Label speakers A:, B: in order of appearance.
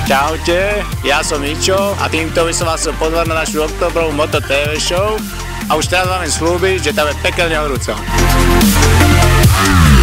A: Čaute, ja som Mičo a týmto by som vás chcel pozvať na našu oktobrovú Moto TV show a už teraz vám slúbiť, že tam je pekelne horúco.